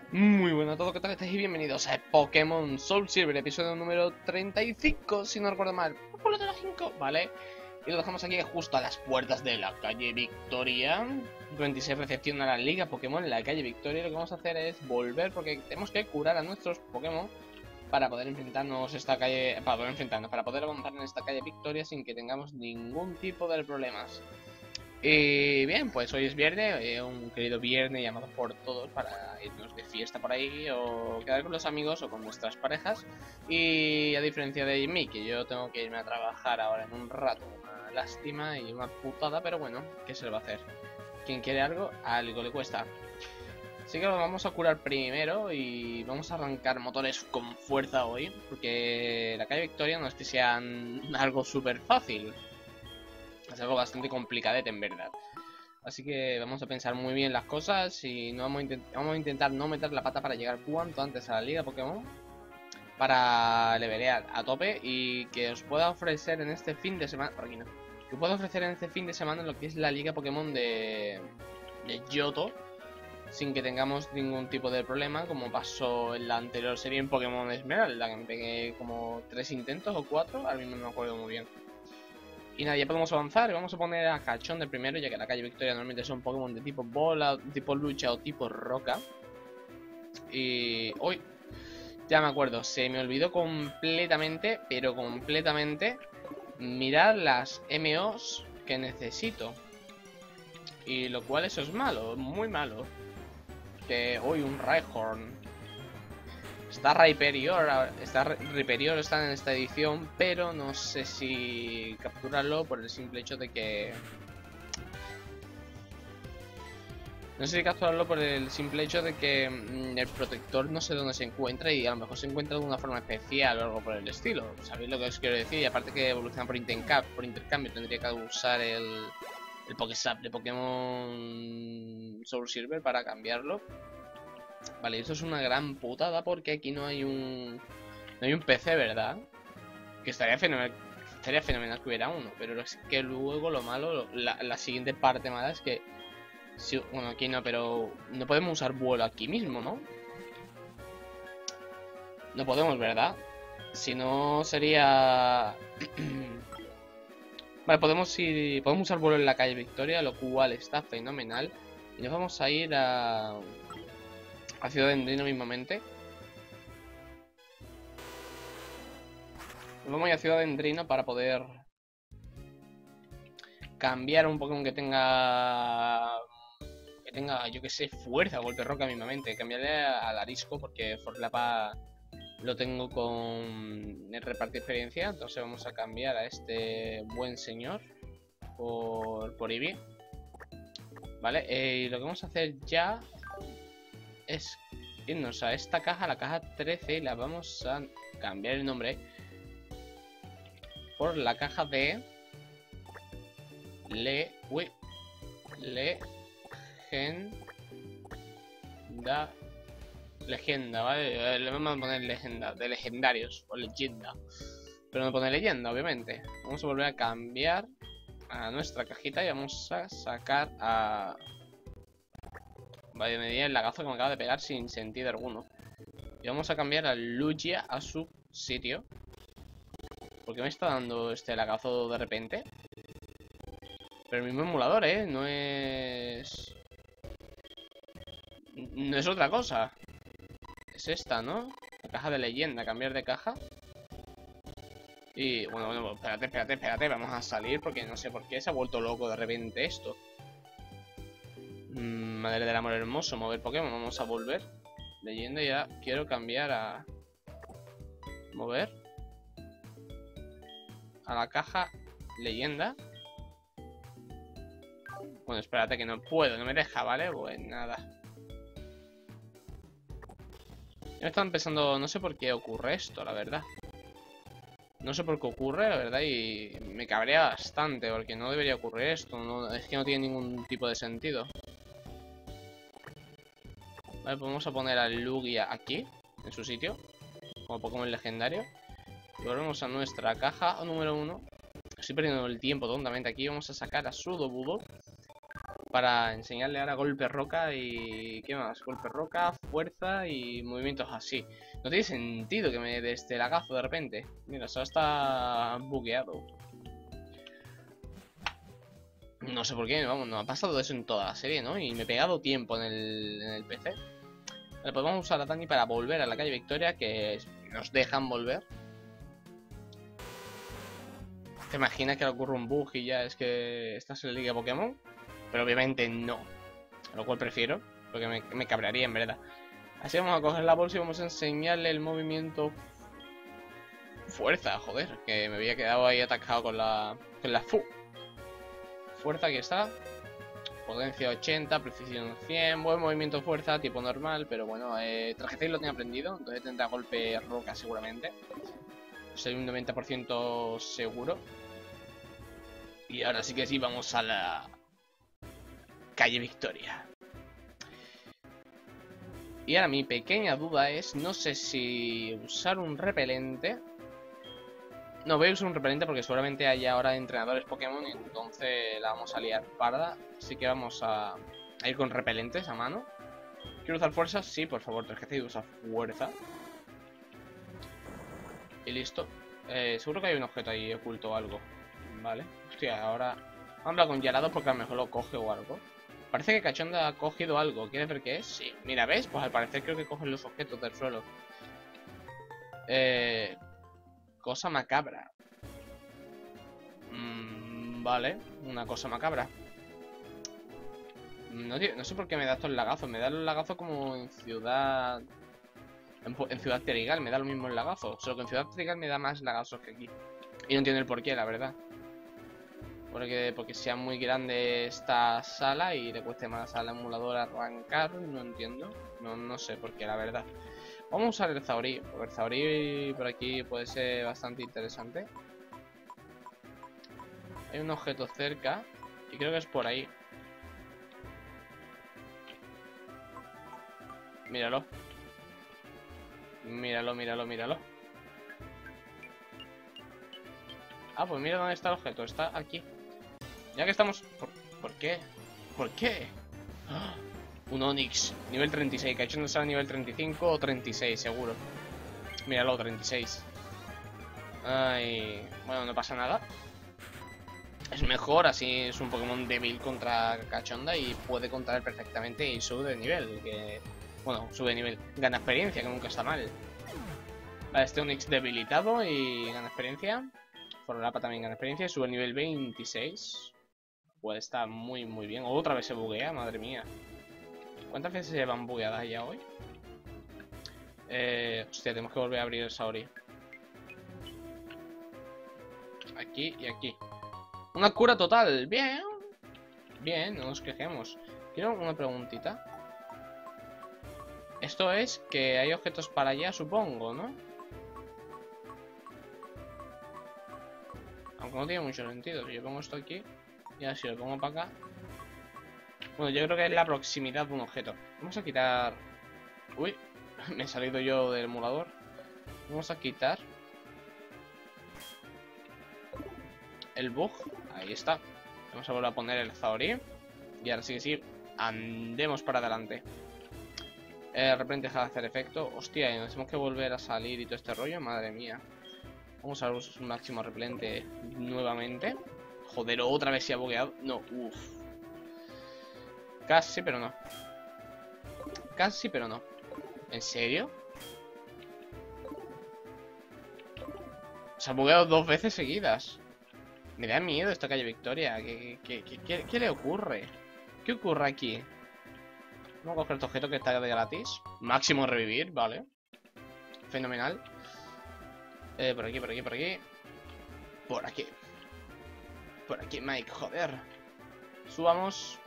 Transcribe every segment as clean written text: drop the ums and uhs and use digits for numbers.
Muy buenas a todos, ¿qué tal estáis? Y bienvenidos a Pokémon Soul Silver, episodio número 35, si no recuerdo mal. Por lo de las 5, ¿vale? Y lo dejamos aquí justo a las puertas de la calle Victoria. 26 recepción a la Liga Pokémon en la calle Victoria. Lo que vamos a hacer es volver porque tenemos que curar a nuestros Pokémon para poder enfrentarnos esta calle, para poder avanzar en esta calle Victoria sin que tengamos ningún tipo de problemas. Y bien, pues hoy es viernes, un querido viernes llamado por todos para irnos de fiesta por ahí o quedar con los amigos o con nuestras parejas. Y a diferencia de mí, que yo tengo que irme a trabajar ahora en un rato, una lástima y una putada, pero bueno, ¿qué se le va a hacer? Quien quiere algo le cuesta. Así que lo vamos a curar primero y vamos a arrancar motores con fuerza hoy, porque la calle Victoria no es que sea algo súper fácil. Es algo bastante complicadete en verdad. Así que vamos a pensar muy bien las cosas y no vamos a intentar no meter la pata para llegar cuanto antes a la Liga Pokémon. Para levelear a tope y que os pueda ofrecer en este fin de semana... Por aquí no. Que pueda ofrecer en este fin de semana lo que es la Liga Pokémon de Johto. Sin que tengamos ningún tipo de problema, como pasó en la anterior serie en Pokémon Esmeralda, que me pegué como 3 intentos o 4, ahora mismo no me acuerdo muy bien. Y nada, ya podemos avanzar. Vamos a poner a Cachón de primero, ya que la calle Victoria normalmente son Pokémon de tipo bola, tipo lucha o tipo roca. Y hoy ya me acuerdo, se me olvidó completamente, pero completamente, mirar las MOs que necesito. Y lo cual eso es malo, muy malo. Que hoy un Rhyhorn. Está Rhyperior está en esta edición, pero no sé si capturarlo por el simple hecho de que... No sé si capturarlo por el simple hecho de que el protector no sé dónde se encuentra y a lo mejor se encuentra de una forma especial o algo por el estilo. ¿Sabéis lo que os quiero decir? Y aparte que evoluciona por intercambio, tendría que usar el Pokésap de Pokémon Soul Silver para cambiarlo. Vale, esto es una gran putada porque aquí no hay un PC, ¿verdad? Que estaría fenomenal que hubiera uno, pero es que luego lo malo, la siguiente parte mala es que sí, bueno, aquí no, pero no podemos usar vuelo aquí mismo, ¿no? No podemos, ¿verdad? Si no sería... Vale, podemos usar vuelo en la calle Victoria, lo cual está fenomenal. Y nos vamos a ir a Ciudad Endrino mismamente. Nos vamos a ir a Ciudad Endrino para poder cambiar un Pokémon que tenga, yo que sé, fuerza, golpe roca mismamente. Cambiarle al Arisco porque Forlapa lo tengo con el repartir experiencia. Entonces vamos a cambiar a este buen señor por Eevee. Vale, y lo que vamos a hacer ya es irnos a esta caja, la caja 13, y la vamos a cambiar el nombre por la caja de Legenda, ¿vale? Le vamos a poner legenda, de legendarios, o leyenda. Pero no pone leyenda, obviamente. Vamos a volver a cambiar a nuestra cajita y vamos a sacar a... Vaya, me di el lagazo que me acaba de pegar sin sentido alguno. Y vamos a cambiar a Lugia a su sitio. ¿Por qué me está dando este lagazo de repente? Pero el mismo emulador, ¿eh? No es... No es otra cosa. Es esta, ¿no? La caja de leyenda, cambiar de caja. Y bueno, espérate, vamos a salir porque no sé por qué se ha vuelto loco de repente esto. Madre del amor hermoso, mover Pokémon, vamos a volver. Leyenda, ya quiero cambiar a... Mover. A la caja leyenda. Bueno, espérate que no puedo, no me deja, ¿vale? Pues nada. Ya me está empezando, no sé por qué ocurre esto, la verdad. No sé por qué ocurre, la verdad, y me cabrea bastante, porque no debería ocurrir esto, no, es que no tiene ningún tipo de sentido. Vale, pues vamos a poner a Lugia aquí, en su sitio, como Pokémon legendario. Y volvemos a nuestra caja número 1. Estoy perdiendo el tiempo tontamente aquí, vamos a sacar a Sudowoodo para enseñarle ahora golpe roca y... ¿qué más? Golpe roca, fuerza y movimientos así. No tiene sentido que me dé este lagazo de repente. Mira, solo está bugueado. No sé por qué, vamos, no ha pasado eso en toda la serie, ¿no? Y me he pegado tiempo en el PC. Vale, pues vamos a usar a Dani para volver a la calle Victoria, que nos dejan volver. ¿Te imaginas que le ocurre un bug y ya es que estás en la Liga Pokémon? Pero obviamente no. Lo cual prefiero, porque me cabrearía en verdad. Así vamos a coger la bolsa y vamos a enseñarle el movimiento... Fuerza, joder, que me había quedado ahí atascado con la FU. Fuerza, aquí está. Potencia 80, precisión 100, buen movimiento fuerza, tipo normal, pero bueno, traje 6 lo tenía aprendido, entonces tendrá golpe roca seguramente. Soy un 90% seguro. Y ahora sí que sí, vamos a la calle Victoria. Y ahora mi pequeña duda es, no sé si usar un repelente. No, voy a usar un repelente porque seguramente haya ahora entrenadores Pokémon y entonces la vamos a liar parda. Así que vamos a ir con repelentes a mano. ¿Quiero usar fuerza? Sí, por favor, tarjeta y usa fuerza. Y listo. Seguro que hay un objeto ahí oculto o algo. Vale. Hostia, ahora... Vamos a hablar con Yarado porque a lo mejor lo coge o algo. Parece que Cachonda ha cogido algo. ¿Quieres ver qué es? Sí. Mira, ¿ves? Pues al parecer creo que cogen los objetos del suelo. Cosa macabra. Vale, una cosa macabra. No sé por qué me da estos lagazos. Me da los lagazos como en Ciudad... En Ciudad Terigal me da lo mismo el lagazo. Solo que en Ciudad Terigal me da más lagazos que aquí. Y no entiendo el porqué, la verdad. Porque sea muy grande esta sala y le cueste más al emulador arrancar. No entiendo. No sé por qué, la verdad. Vamos a usar el Zaorí. Porque el Zaorí por aquí puede ser bastante interesante. Hay un objeto cerca. Y creo que es por ahí. Míralo. Míralo. Ah, pues mira dónde está el objeto. Está aquí. Ya que estamos... ¿Por qué? ¿Por qué? ¡Ah! Un Onix. Nivel 36. Que ha hecho no será nivel 35 o 36, seguro. Míralo, 36. Ay... Bueno, no pasa nada. Es mejor, así es un Pokémon débil contra Cachonda y puede contar perfectamente y sube de nivel. Bueno, sube de nivel. Gana experiencia, que nunca está mal. Vale, este Onix debilitado y gana experiencia. Forlapa también gana experiencia y sube el nivel 26. Pues está muy bien. Otra vez se buguea, madre mía. ¿Cuántas veces se llevan bugueadas ya hoy? Hostia, tenemos que volver a abrir el Saori. Aquí y aquí. Una cura total. Bien. Bien, no nos quejemos. Quiero una preguntita. Esto es que hay objetos para allá, supongo, ¿no? Aunque no tiene mucho sentido. Si yo pongo esto aquí y ahora si lo pongo para acá. Bueno, yo creo que es la proximidad de un objeto. Vamos a quitar... Uy, me he salido yo del emulador. Vamos a quitar el bug. Ahí está. Vamos a volver a poner el Zaorí. Y ahora sí que sí, andemos para adelante. De repente deja de hacer efecto. Hostia, y nos tenemos que volver a salir y todo este rollo. Madre mía. Vamos a usar un máximo repelente nuevamente. Joder, otra vez se ha bugueado. No, uff. Casi, pero no. Casi, pero no. ¿En serio? Se ha bugueado 2 veces seguidas. Me da miedo esta calle Victoria. ¿Qué le ocurre? ¿Qué ocurre aquí? Vamos a coger este objeto que está de gratis. Máximo revivir, vale. Fenomenal. Por aquí. Por aquí, Mike, joder. Subamos.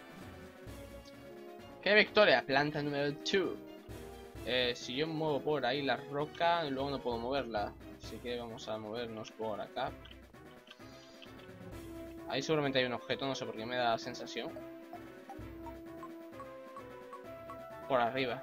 ¿Qué Victoria? Planta número 2. Si yo muevo por ahí la roca, luego no puedo moverla. Así que vamos a movernos por acá. Ahí seguramente hay un objeto, no sé por qué me da la sensación. Por arriba.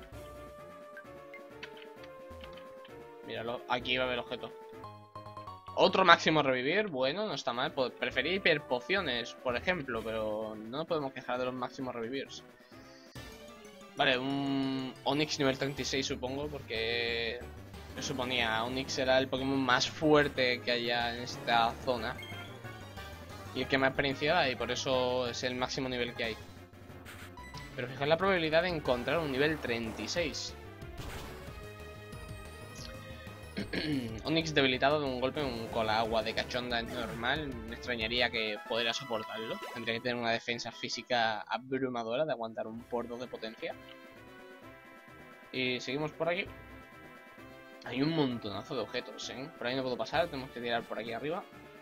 Míralo, aquí va a haber objeto. Otro máximo revivir, bueno, no está mal. Prefería hiperpociones, por ejemplo, pero no nos podemos quejar de los máximos revivirs. Vale, un Onix nivel 36 supongo, porque yo suponía Onix era el Pokémon más fuerte que haya en esta zona. Y el que más experiencia da, y por eso es el máximo nivel que hay. Pero fijaos la probabilidad de encontrar un nivel 36. Onix debilitado de un golpe con la agua de cachonda es normal. Me extrañaría que pudiera soportarlo. Tendría que tener una defensa física abrumadora de aguantar un por 2 de potencia. Y seguimos por aquí. Hay un montonazo de objetos, ¿eh? Por ahí no puedo pasar, tenemos que tirar por aquí arriba.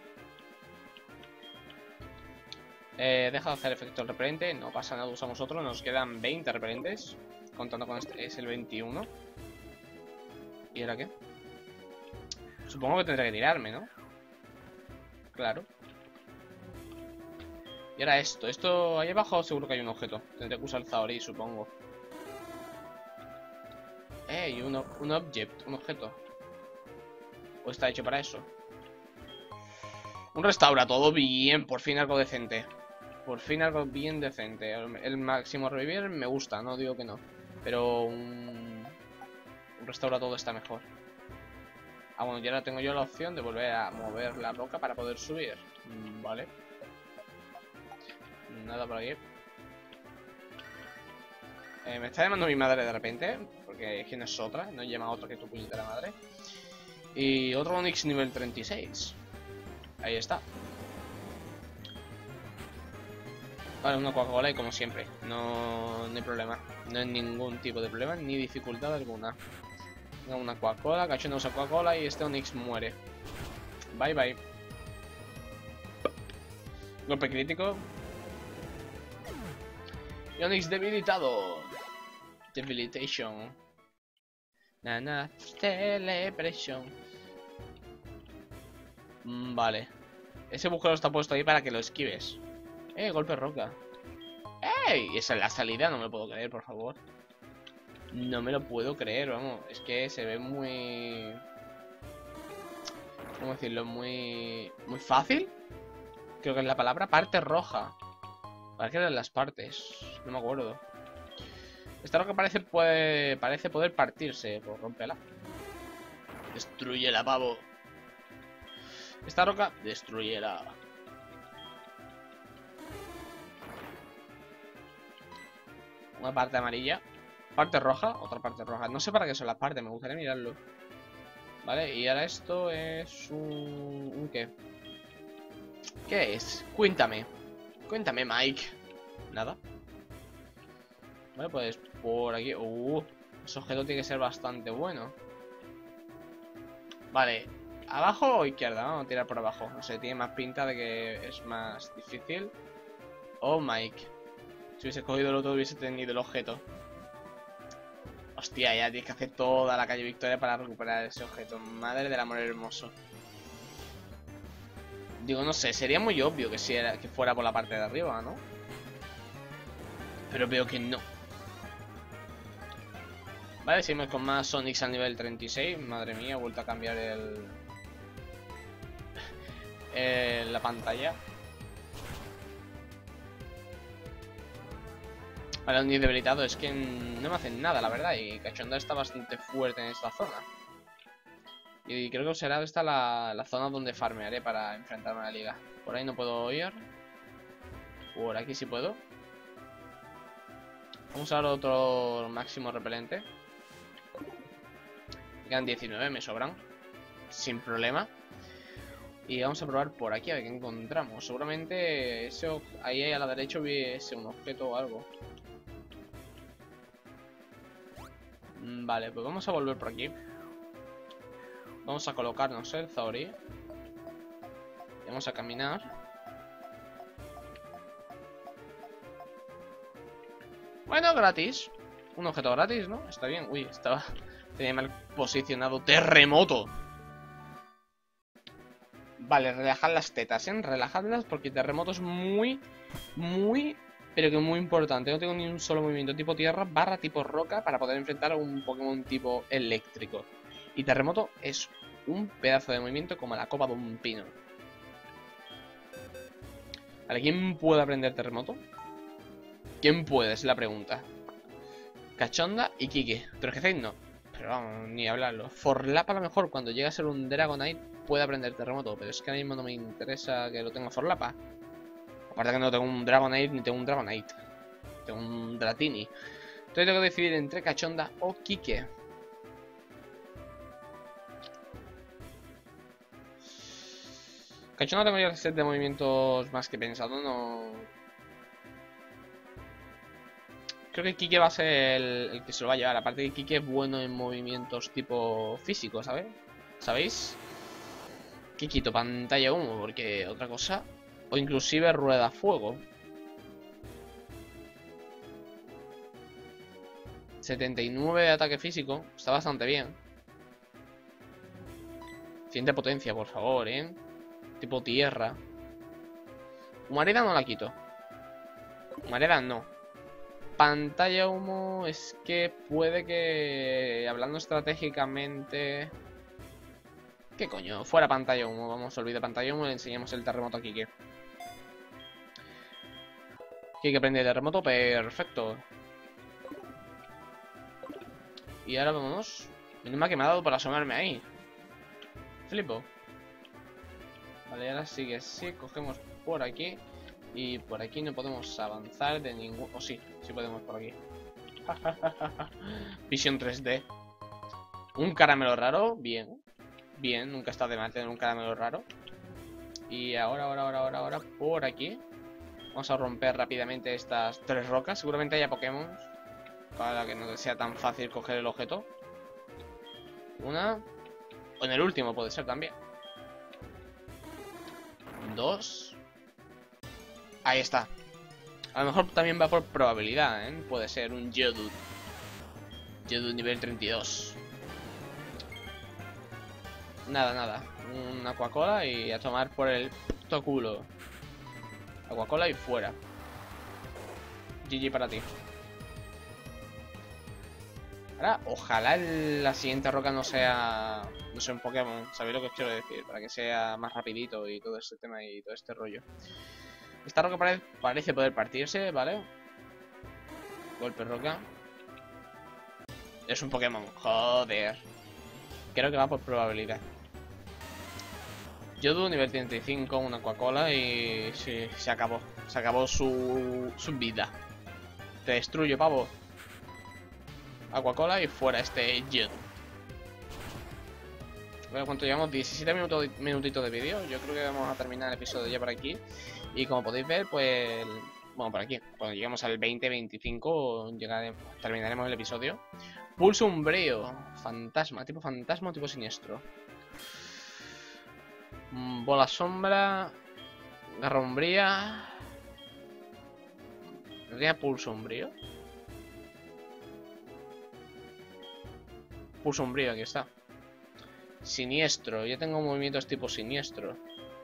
Deja de hacer efecto repelente, no pasa nada, usamos otro. Nos quedan 20 repelentes, contando con este, es el 21. ¿Y ahora qué? Supongo que tendré que tirarme, ¿no? Claro. Y ahora esto ahí abajo seguro que hay un objeto. Tendré que usar el Zaori, supongo. Y un object, un objeto. ¿O está hecho para eso? Un restaura, todo bien, por fin algo decente. Por fin algo bien decente. El máximo revivir me gusta, no digo que no. Pero un restaura todo está mejor. Ah, bueno, ya ahora tengo yo la opción de volver a mover la roca para poder subir. Vale. Nada por aquí. Me está llamando mi madre de repente. Porque quién es otra, no llama a otra que tu puñetera madre. Y otro Onix nivel 36. Ahí está. Vale, una Coca-Cola y como siempre. No hay problema. No hay ningún tipo de problema ni dificultad alguna. Una Coca-Cola, Cachonda usa Coca-Cola y este Onix muere. Bye bye. Golpe crítico. Y Onix debilitado. Debilitation. Nana, celebration. Vale. Ese agujero está puesto ahí para que lo esquives. Golpe roca. ¡Ey! Esa es la salida, no me lo puedo creer, por favor. No me lo puedo creer, vamos. Es que se ve muy... ¿Cómo decirlo? Muy fácil. Creo que es la palabra. Parte roja. ¿Para qué eran las partes? No me acuerdo. Esta roca parece poder partirse. Pues rómpela. Destrúyela, pavo. Esta roca, destruyela. Una parte amarilla. Parte roja, otra parte roja. No sé para qué son las partes, me gustaría mirarlo. Vale, y ahora esto es un ¿qué? ¿Qué es? Cuéntame. Cuéntame, Mike. Nada. Vale, pues por aquí. Ese objeto tiene que ser bastante bueno. Vale. ¿Abajo o izquierda? Vamos a tirar por abajo. No sé, tiene más pinta de que es más difícil. Oh, Mike. Si hubiese cogido el otro, hubiese tenido el objeto. Hostia, ya tienes que hacer toda la calle Victoria para recuperar ese objeto. Madre del amor hermoso. Digo, no sé, sería muy obvio que fuera por la parte de arriba, ¿no? Pero veo que no. Vale, seguimos con más Onix al nivel 36. Madre mía, he vuelto a cambiar la pantalla. Vale, un debilitado, es que no me hacen nada, la verdad. Y Cachonda está bastante fuerte en esta zona. Y creo que será esta la zona donde farmearé para enfrentarme a la liga. Por ahí no puedo ir. Por aquí sí puedo. Vamos a ver otro máximo repelente. Me quedan 19, me sobran. Sin problema. Y vamos a probar por aquí a ver qué encontramos. Seguramente ahí a la derecha hubiese un objeto o algo. Vale, pues vamos a volver por aquí. Vamos a colocarnos el Zaori. Y vamos a caminar. Bueno, gratis. Un objeto gratis, ¿no? Está bien. Uy, tenía mal posicionado. ¡Terremoto! Vale, relajad las tetas, ¿eh? Relajadlas porque terremoto es muy, pero que muy importante. No tengo ni un solo movimiento tipo tierra barra tipo roca para poder enfrentar a un Pokémon tipo eléctrico. Y terremoto es un pedazo de movimiento como la copa de un pino. Vale, ¿quién puede aprender terremoto? ¿Quién puede? Es la pregunta. Cachonda y Kike. Pero es que Zane no. Pero vamos, ni hablarlo. Forlap a lo mejor cuando llega a ser un Dragonite puede aprender terremoto. Pero es que ahora mismo no me interesa que lo tenga Forlapa. Aparte que no tengo un Dragonite ni tengo un Dragonite. Tengo un Dratini. Entonces tengo que decidir entre Cachonda o Kike. Cachonda tengo ya el set de movimientos más que pensado. No... Creo que Kike va a ser el que se lo va a llevar. Aparte que Kike es bueno en movimientos tipo físico, ¿sabes? ¿Sabéis? Que quito pantalla humo, porque otra cosa. O inclusive rueda fuego. 79 de ataque físico. Está bastante bien. Siguiente potencia, por favor, tipo tierra. Humareda no la quito. Humareda no. Pantalla humo es que puede que, hablando estratégicamente... ¿Qué coño? Fuera pantalla humo. Vamos a olvidar pantalla humo y le enseñamos el terremoto a Kike. Kike aprende terremoto, perfecto. Y ahora vámonos. Menos mal que me ha dado para asomarme ahí. Flipo. Vale, ahora sí que sí. Cogemos por aquí. Y por aquí no podemos avanzar de ningún... O sí, sí podemos por aquí. Visión 3D. Un caramelo raro, bien. Bien, nunca está de mal tener un caramelo raro. Y ahora, por aquí. Vamos a romper rápidamente estas 3 rocas. Seguramente haya Pokémon para que no sea tan fácil coger el objeto. Una. O en el último puede ser también. 2. Ahí está. A lo mejor también va por probabilidad, ¿eh? Puede ser un Geodude. Geodude nivel 32. Nada. Una Aquacola y a tomar por el puto culo. Aquacola y fuera. GG para ti. Ahora, ojalá la siguiente roca no sea un Pokémon. ¿Sabéis lo que os quiero decir? Para que sea más rapidito y todo este tema y todo este rollo. Esta roca parece poder partirse, ¿vale? Golpe roca. Es un Pokémon, joder. Creo que va por probabilidad. Yodu, nivel 35, una Aquacola y... sí, se acabó. Se acabó su vida. Te destruyo, pavo. Aquacola y fuera este Yodu. Bueno, ¿cuánto llevamos? 17 minutitos de vídeo. Yo creo que vamos a terminar el episodio ya por aquí. Y como podéis ver, pues... Bueno, por aquí. Cuando lleguemos al 20-25 terminaremos el episodio. Pulso umbrío. Fantasma. Tipo fantasma o tipo siniestro. Bola sombra. Garra umbría. ¿Tendría pulso umbrío? Pulso umbrío, aquí está. Siniestro. Yo tengo movimientos tipo siniestro.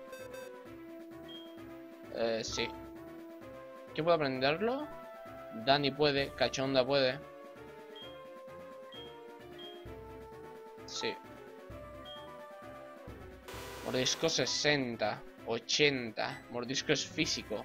Sí. ¿Quién puede aprenderlo? Dani puede. Cachonda puede. Sí. Mordisco 60. 80. Mordisco es físico.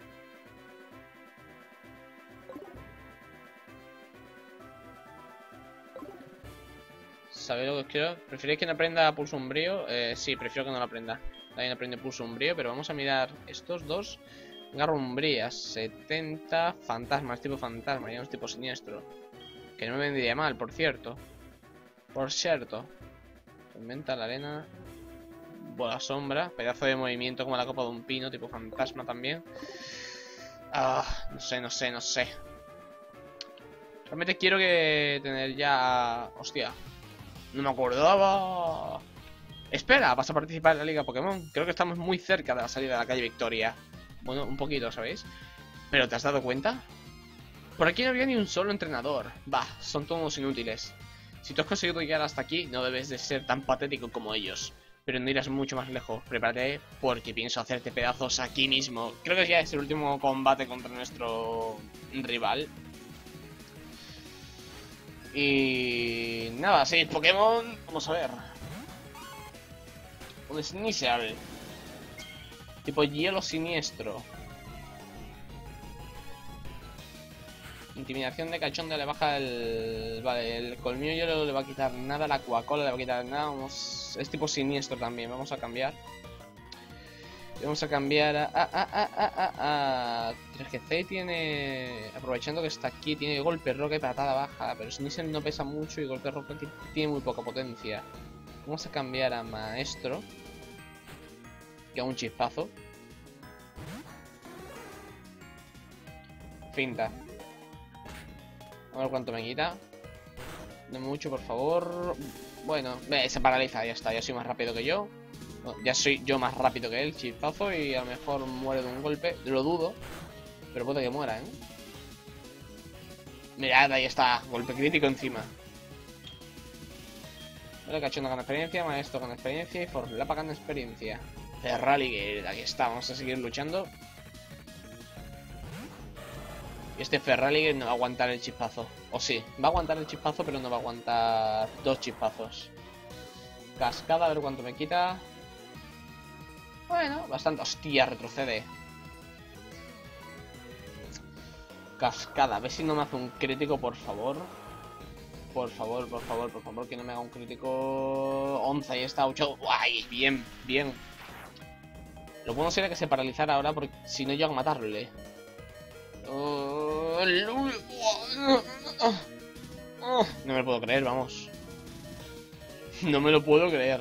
¿Sabéis lo que os quiero? ¿Preferís que no aprenda pulso umbrío? Sí, prefiero que no lo aprenda. También aprende pulso umbrío, pero vamos a mirar estos dos. Garra umbría, 70. Fantasmas, tipo fantasma, ya no es tipo siniestro. Que no me vendría mal, por cierto. Por cierto. Tormenta, la arena. Bola sombra. Pedazo de movimiento como la copa de un pino, tipo fantasma también. Ah, no sé. Realmente quiero que tener ya... Hostia. No me acordaba. Espera, vas a participar en la Liga Pokémon. Creo que estamos muy cerca de la salida de la calle Victoria. Bueno, un poquito, ¿sabéis? ¿Pero te has dado cuenta? Por aquí no había ni un solo entrenador. Bah, son todos inútiles. Si tú has conseguido llegar hasta aquí, no debes de ser tan patético como ellos. Pero no irás mucho más lejos. Prepárate porque pienso hacerte pedazos aquí mismo. Creo que ya es el último combate contra nuestro rival. Y... nada, 6 Pokémon. Vamos a ver. Un Sneasel. Tipo hielo siniestro. Intimidación de cachonda le baja el... Vale, el colmillo hielo le va a quitar nada. La Coca-Cola le va a quitar nada. Vamos... Es tipo siniestro también. Vamos a cambiar. Vamos a cambiar a 3GC tiene... Aprovechando que está aquí, tiene golpe roca y patada baja. Pero Sneasel no pesa mucho y golpe roca tiene muy poca potencia. Vamos a cambiar a maestro. Que a un chispazo. Finta. A ver cuánto me quita. No mucho, por favor. Bueno, se paraliza, ya está. Ya soy más rápido que yo. No, ya soy yo más rápido que él, chispazo. Y a lo mejor muere de un golpe. Lo dudo. Pero puede que muera, ¿eh? Mirad, ahí está. Golpe crítico encima. Vale, cachonda con experiencia. Maestro con experiencia. Y Forlapa con experiencia. Ferraliger, aquí está. Vamos a seguir luchando. Y este Ferraliger no va a aguantar el chispazo. O sí, va a aguantar el chispazo, pero no va a aguantar dos chispazos. Cascada, a ver cuánto me quita. Bueno, bastante. Hostia, retrocede. Cascada, a ver si no me hace un crítico, por favor. Por favor, por favor, por favor, que no me haga un crítico. 11, ahí está, 8. ¡Guay! Bien, bien. Lo bueno sería que se paralizara ahora, porque si no llego a matarle. No me lo puedo creer, vamos. No me lo puedo creer.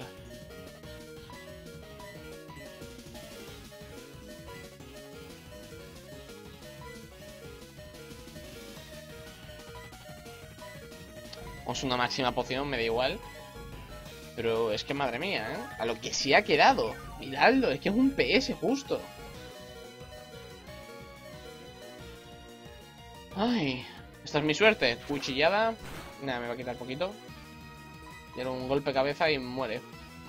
Vamos a una máxima poción, me da igual. Pero es que madre mía, ¿eh? A lo que sí ha quedado. Miradlo, es que es un PS justo. Ay, esta es mi suerte. Cuchillada. Nada, me va a quitar poquito. Y ahora un golpe de cabeza y muere.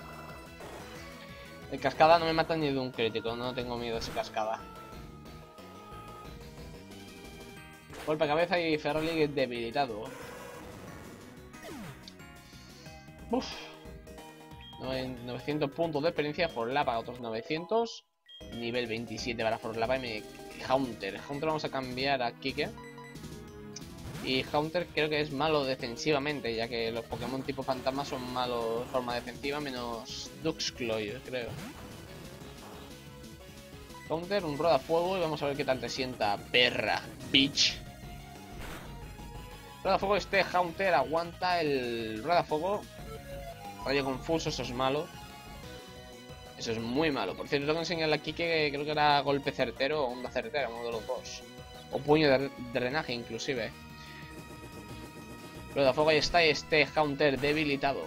El cascada no me mata ni de un crítico. No tengo miedo de ese cascada. Golpe de cabeza y Ferroliger debilitado. Uf. 900 puntos de experiencia. Forlapa, otros 900. Nivel 27 para Forlapa y me... Haunter. Haunter vamos a cambiar a Kike. Y Haunter creo que es malo defensivamente, ya que los Pokémon tipo fantasma son malos de forma defensiva, menos Duxcloy, creo. Haunter, un rodafuego y vamos a ver qué tal te sienta, perra, bitch. Rodafuego, este Haunter aguanta el rodafuego. Rayo confuso, eso es malo. Eso es muy malo. Por cierto, tengo que enseñarle aquí que creo que era golpe certero o onda certera, uno de los dos. O puño de drenaje, inclusive. Rodafuego, ahí está, este Haunter debilitado.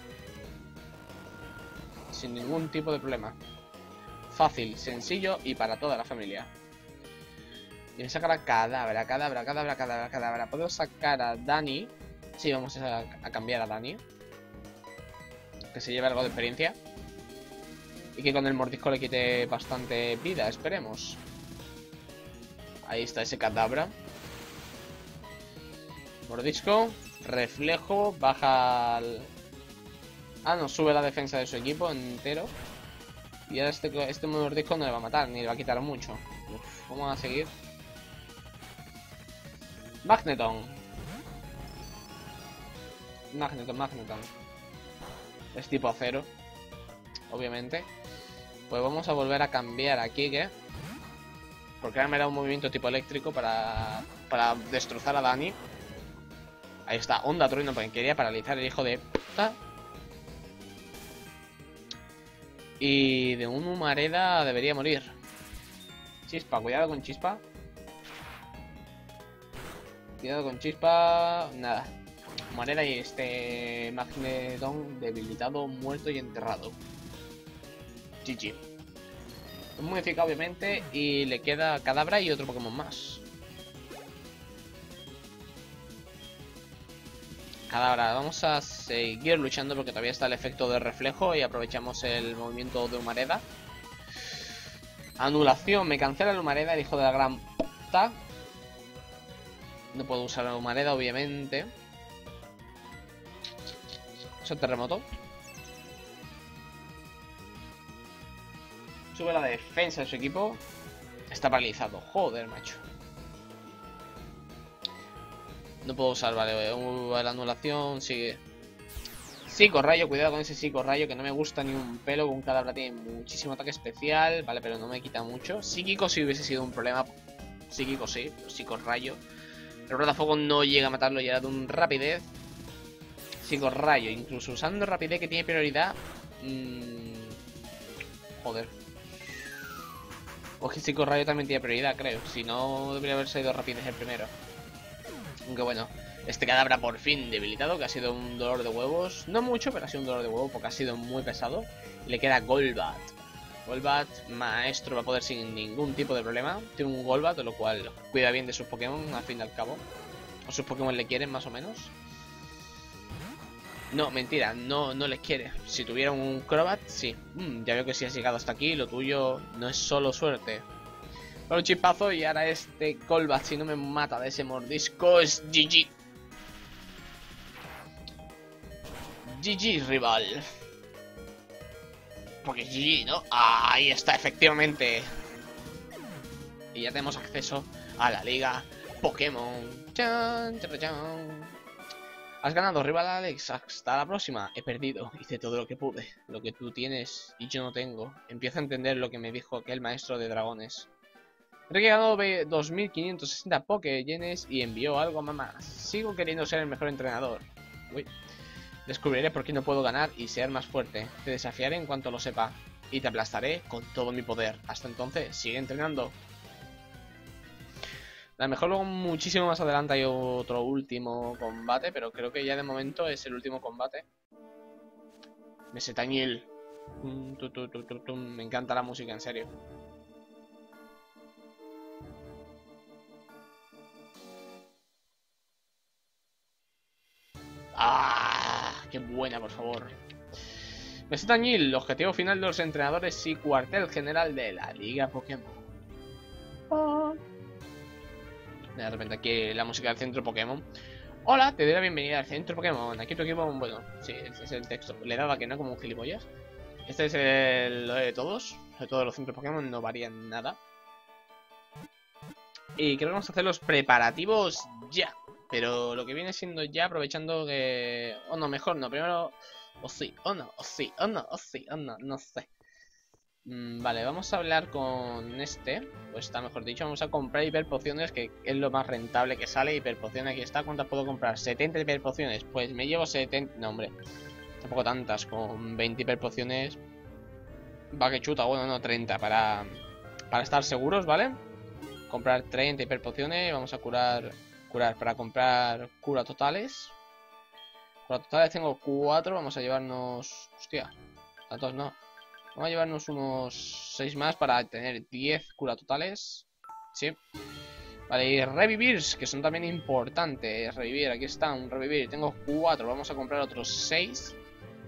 Sin ningún tipo de problema. Fácil, sencillo y para toda la familia. Y me sacar a cadabra. Puedo sacar a Dani. Sí, vamos a cambiar a Dani. Que se lleve algo de experiencia. Y que con el mordisco le quite bastante vida, esperemos. Ahí está ese cadabra. Mordisco. Reflejo. Baja al... Ah, no, sube la defensa de su equipo entero. Y ahora este mordisco no le va a matar, ni le va a quitar mucho. Uf, vamos a seguir. Magneton. Magneton. Es tipo acero. Obviamente. Pues vamos a volver a cambiar a Kike. Porque ahora me da un movimiento tipo eléctrico para destrozar a Dani. Ahí está, onda trueno, porque quería paralizar el hijo de puta. Y de un Humareda debería morir. Chispa, cuidado con Chispa. Cuidado con Chispa. Nada. Humareda y este Magneton debilitado, muerto y enterrado. GG. Es muy eficaz, obviamente. Y le queda Cadabra y otro Pokémon más. Cadabra, vamos a seguir luchando porque todavía está el efecto de reflejo y aprovechamos el movimiento de Humareda. Anulación, me cancela el Humareda, el hijo de la gran puta. No puedo usar el Humareda, obviamente. Eso, terremoto. Sube la defensa de su equipo. Está paralizado. Joder, macho. No puedo usar, vale. La anulación sigue. Psicorrayo, cuidado con ese psicorrayo que no me gusta ni un pelo. Un Kadabra tiene muchísimo ataque especial, vale, pero no me quita mucho. Psíquico sí hubiese sido un problema. Psíquico sí, pero psicorrayo. El rodafuego no llega a matarlo ya de un rapidez. Psicorrayo, incluso usando rapidez que tiene prioridad. Joder. O que psicorrayo también tiene prioridad, creo. Si no, debería haber sido rapidez el primero. Aunque bueno. Este Kadabra por fin debilitado, que ha sido un dolor de huevos. No mucho, pero ha sido un dolor de huevos porque ha sido muy pesado. Y le queda Golbat. Golbat, maestro, va a poder sin ningún tipo de problema. Tiene un Golbat, lo cual cuida bien de sus Pokémon, al fin y al cabo. O sus Pokémon le quieren, más o menos. No, mentira, no les quiere. Si tuviera un Crobat, sí. Ya veo que si has llegado hasta aquí, lo tuyo no es solo suerte. Para un chispazo y ahora este Golbat, si no me mata de ese mordisco, es GG. GG, rival. Porque GG, ¿no? Ahí está, efectivamente. Y ya tenemos acceso a la liga Pokémon. Chan, chan, chan. Has ganado, rival Alex. Hasta la próxima. He perdido. Hice todo lo que pude. Lo que tú tienes y yo no tengo. Empiezo a entender lo que me dijo aquel maestro de dragones. He ganado 2560 Pokéyenes y envió algo a mamá. Sigo queriendo ser el mejor entrenador. Uy. Descubriré por qué no puedo ganar y ser más fuerte. Te desafiaré en cuanto lo sepa. Y te aplastaré con todo mi poder. Hasta entonces, sigue entrenando. A lo mejor luego muchísimo más adelante hay otro último combate. Pero creo que ya de momento es el último combate. Mesetañil. Me encanta la música, en serio. ¡Ah! ¡Qué buena, por favor! Mesetañil, objetivo final de los entrenadores y cuartel general de la Liga Pokémon. De repente aquí la música del centro Pokémon. Hola, te doy la bienvenida al centro Pokémon. Aquí tu equipo, bueno, sí, este es el texto. Le daba que no como un gilipollas. Este es lo de todos. De todos los centros Pokémon no varían nada. Y creo que vamos a hacer los preparativos ya. Pero lo que viene siendo ya, aprovechando que... O no, mejor no, primero... O sí, o no, o sí, o no, o sí, o no, no sé. Vale, vamos a hablar con este. Pues está mejor dicho, vamos a comprar hiperpociones, que es lo más rentable que sale. Hiperpociones, aquí está, ¿cuántas puedo comprar? 70 hiperpociones, pues me llevo 70... No, hombre, tampoco tantas, con 20 hiperpociones. Va que chuta, bueno, no, 30 para estar seguros, ¿vale? Comprar 30 hiperpociones, vamos a curar para comprar cura totales. Cura totales tengo 4, vamos a llevarnos... Hostia, tantos no. Vamos a llevarnos unos 6 más para tener 10 cura totales. Sí. Vale, y revivirs, que son también importantes. Revivir, aquí está, un revivir. Tengo 4, vamos a comprar otros 6.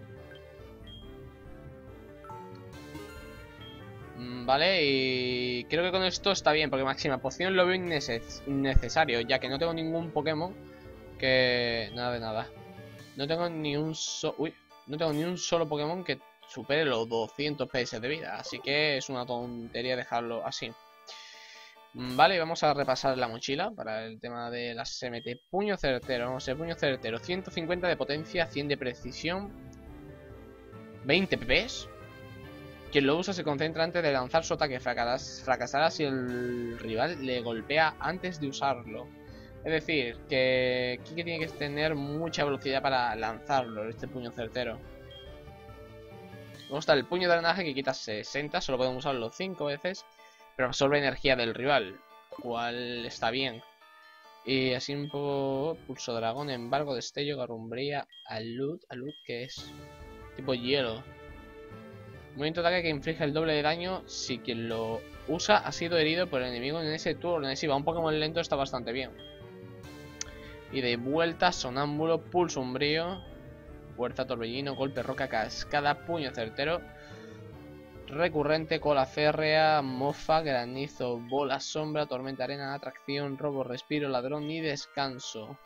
Vale, y creo que con esto está bien, porque máxima poción lo veo innecesario, ya que no tengo ningún Pokémon que... Nada de nada. No tengo ni un solo Pokémon que supere los 200 PS de vida, así que es una tontería dejarlo así. Vale, vamos a repasar la mochila para el tema de las SMT. Puño certero, vamos a ver, puño certero, 150 de potencia, 100 de precisión, 20 PPs. Quien lo usa se concentra antes de lanzar su ataque, fracasará si el rival le golpea antes de usarlo. Es decir, que Kike tiene que tener mucha velocidad para lanzarlo, este puño certero. Luego está el puño de drenaje que quita 60, solo podemos usarlo 5 veces, pero absorbe energía del rival, cual está bien. Y así un poco, pulso dragón, embargo, destello, garrumbría, alud que es tipo hielo. Movimiento de ataque que inflige el doble de daño si quien lo usa ha sido herido por el enemigo en ese turno. Si va un Pokémon lento está bastante bien. Y de vuelta, sonámbulo, pulso umbrío, fuerza, torbellino, golpe, roca, cascada, puño certero, recurrente, cola férrea, mofa, granizo, bola, sombra, tormenta, arena, atracción, robo, respiro, ladrón y descanso.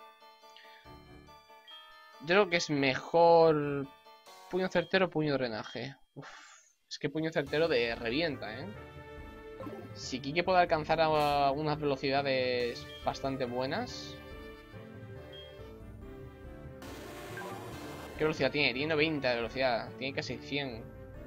Yo creo que es mejor puño certero, puño drenaje. Uf. Es que puño certero de revienta, Si Kike puede alcanzar a unas velocidades bastante buenas. ¿Qué velocidad tiene? Tiene 90 de velocidad. Tiene casi 100.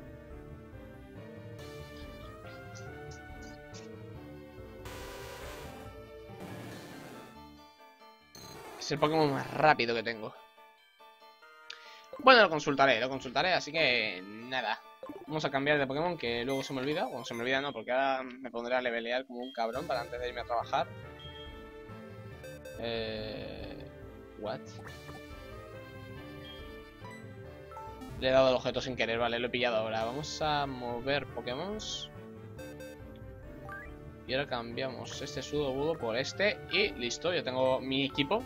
Es el Pokémon más rápido que tengo. Bueno, lo consultaré, así que nada. Vamos a cambiar de Pokémon, que luego se me olvida. Bueno, se me olvida no, porque ahora me pondré a levelear como un cabrón para antes de irme a trabajar. What? Le he dado el objeto sin querer, vale, lo he pillado ahora. Vamos a mover Pokémon. Y ahora cambiamos este Sudowoodo por este. Y listo, ya tengo mi equipo.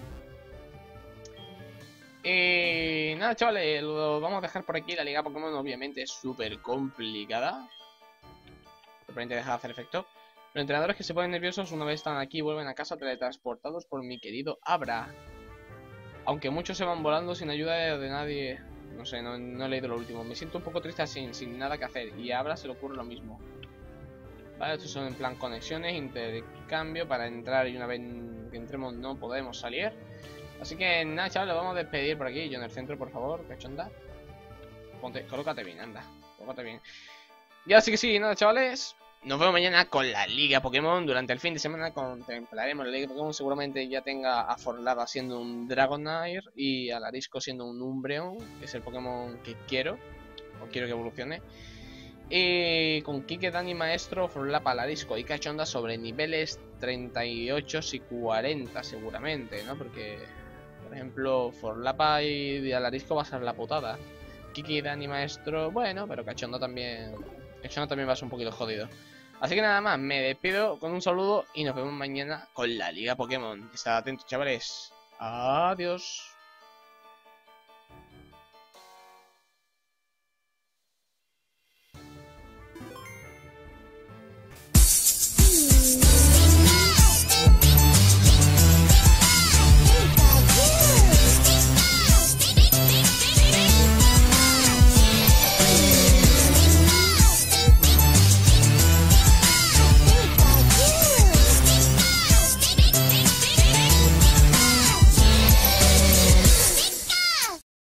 Y nada, chavales, lo vamos a dejar por aquí. La liga Pokémon obviamente es súper complicada. Probablemente deja de hacer efecto. Los entrenadores que se ponen nerviosos una vez están aquí vuelven a casa teletransportados por mi querido Abra. Aunque muchos se van volando sin ayuda de nadie. No sé, no he leído lo último. Me siento un poco triste así, sin nada que hacer. Y a Abra se le ocurre lo mismo. Vale, estos son en plan conexiones, intercambio para entrar y una vez que entremos no podemos salir. Así que nada, chavales, lo vamos a despedir por aquí. Yo en el centro, por favor, cachonda. Ponte, colócate bien, anda. Colócate bien. Y así que sí, nada, chavales. Nos vemos mañana con la Liga Pokémon. Durante el fin de semana contemplaremos la Liga Pokémon. Seguramente ya tenga a Forlaba siendo un Dragonair y a Larisco siendo un Umbreon, que es el Pokémon que quiero, o quiero que evolucione. Y con Kike, Dani, Maestro, Forlapa, Larisco y Cachonda sobre niveles 38 y 40 seguramente, ¿no? Porque, por ejemplo, Forlapa y Larisco va a ser la putada. Kike, Dani, Maestro, bueno, pero Cachonda también va a ser un poquito jodido. Así que nada más, me despido con un saludo y nos vemos mañana con la Liga Pokémon. Estad atentos, chavales. Adiós.